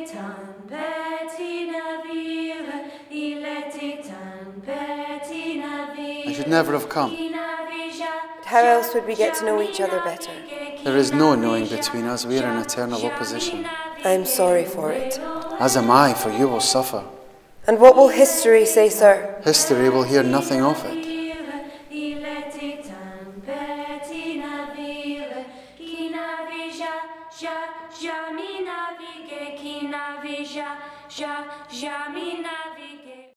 I should never have come. How else would we get to know each other better? There is no knowing between us. We are in eternal opposition. I am sorry for it. As am I, for you will suffer. And what will history say, sir? History will hear nothing of it. Jamina